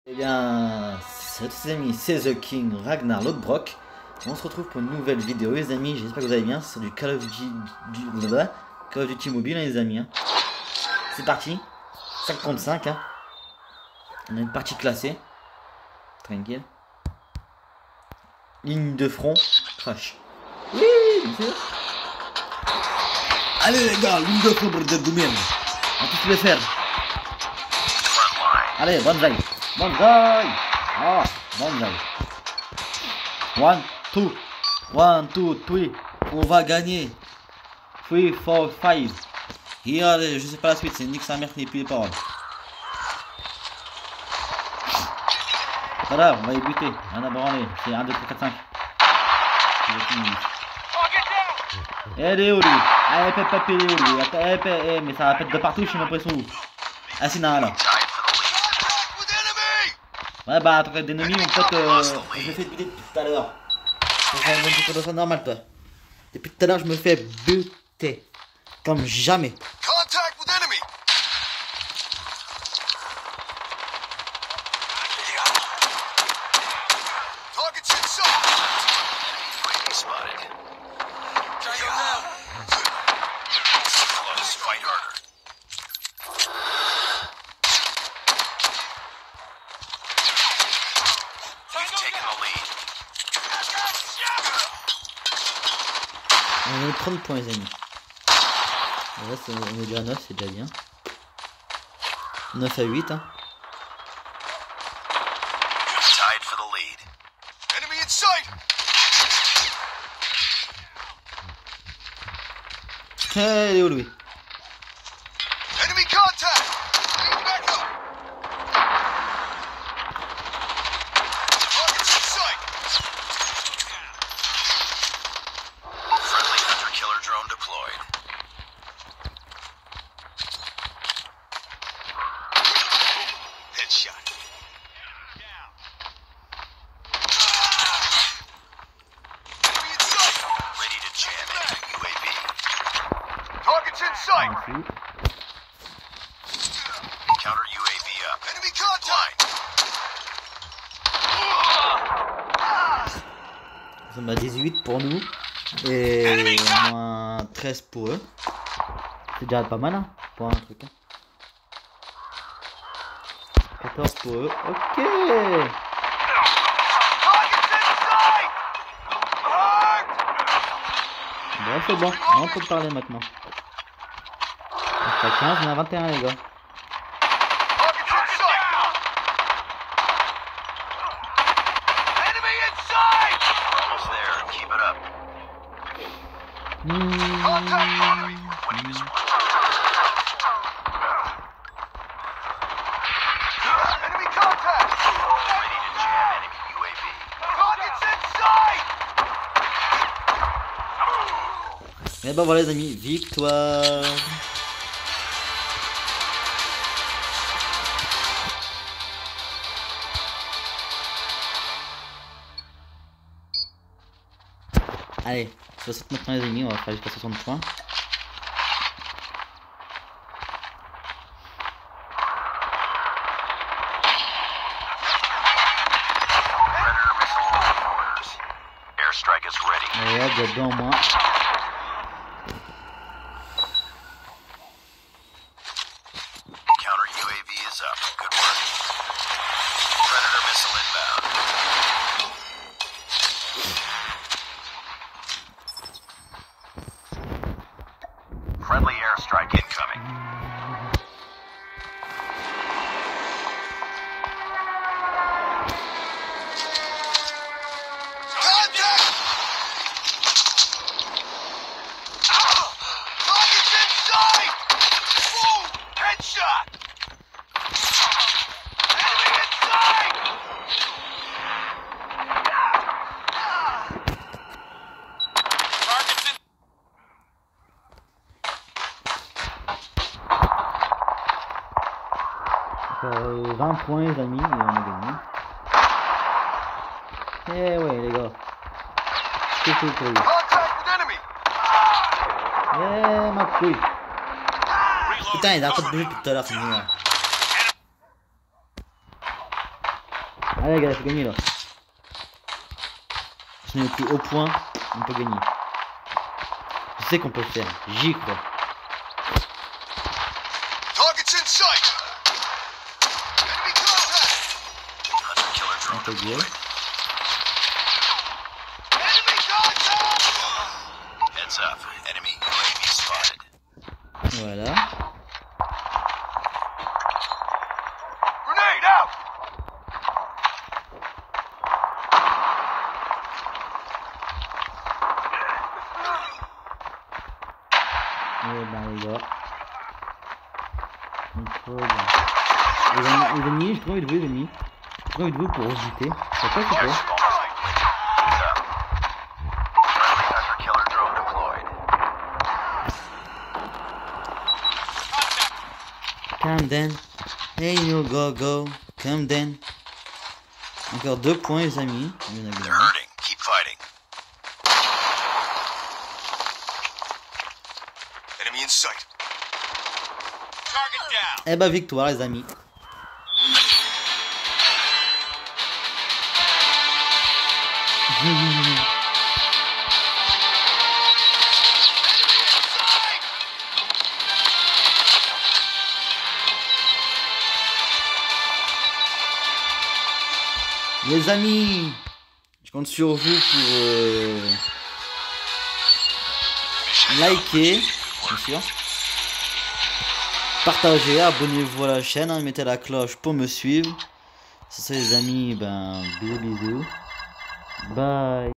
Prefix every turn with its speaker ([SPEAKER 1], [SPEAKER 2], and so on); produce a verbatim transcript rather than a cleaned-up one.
[SPEAKER 1] Eh bien, salut les amis, c'est The King Ragnar Lothbrok. On se retrouve pour une nouvelle vidéo les amis, j'espère que vous allez bien, c'est du Call of Duty, du, Call of Duty Mobile hein, les amis. Hein. C'est parti, cinq contre cinq, hein. On a une partie classée, tranquille. Ligne de front, crash. Oui, bien sûr. Allez les gars, ligne de front pour de merde. On va tous le faire. Allez, bonne life. Banzai! Ah, banzai. One, two. One, two, three. On va gagner. Three, four, five. Et allez, je sais pas la suite, c'est nique sa mère qui n'est plus les paroles. Voilà, on va y buter. Rien à branler. C'est un, deux, trois, quatre, cinq. Elle est où lui? Elle pète pas pédé où lui? Elle pète, mais ça pète de partout, je sais même pas où. Ah, c'est là. Ouais bah attends d'ennemis mon pote euh, je me fais buter depuis tout à l'heure. C'est pas normal toi. Depuis tout à l'heure je me fais buter. Comme jamais. On a trente points les amis. Là c'est, on est déjà à neuf, c'est déjà bien. neuf à huit hein. Hey, il est où lui?
[SPEAKER 2] Counter U A V up. Enemy contact.
[SPEAKER 1] Nous sommes à dix-huit pour nous et moins treize pour eux. C'est déjà pas mal hein, pour un truc. Hein. quatorze pour eux. Ok. Bon c'est bon, on peut parler maintenant. On est à quinze, on est à vingt et un les gars. Mmh. Et ben voilà les amis, victoire. Allez, soixante maintenant les amis, on va faire jusqu'à soixante points. Et hop, dedans moi.
[SPEAKER 2] Friendly airstrike incoming. Contact! Target's inside! Boom! Headshot! Enemy inside! Target's in.
[SPEAKER 1] Euh, vingt points les amis et on a gagné. Eh ouais les gars. C'est tout pour lui. Eh ma couille. Putain il a encore de but tout à l'heure c'est mieux. Allez les gars, il faut gagner là. Si on est plus au point, on peut gagner. Je sais qu'on peut le faire, j'y crois.
[SPEAKER 2] Target's in sight. Enemy contact.
[SPEAKER 1] Un peu bien.
[SPEAKER 2] Enemy contact. Heads up. Enemy U A V spotted.
[SPEAKER 1] Voilà.
[SPEAKER 2] Grenade out.
[SPEAKER 1] Et ben les gars. Trop bien. Les amis, les amis, j'ai trop envie de jouer les amis. J'ai trop envie de jouer pour rebuter. Je sais pas c'est quoi.
[SPEAKER 2] Heads up. Friendly hunter killer drone deployed.
[SPEAKER 1] Come then. Hey you go go. Come then. Encore deux points les amis. Il y en a
[SPEAKER 2] They're
[SPEAKER 1] bien.
[SPEAKER 2] hurting. Keep fighting. Enemy in sight. Target down.
[SPEAKER 1] Eh bah victoire les amis. Les amis, je compte sur vous pour euh, liker, bien sûr, partager, abonnez-vous à la chaîne, hein, mettez la cloche pour me suivre. C'est ça les amis, ben bisous bisous, bye.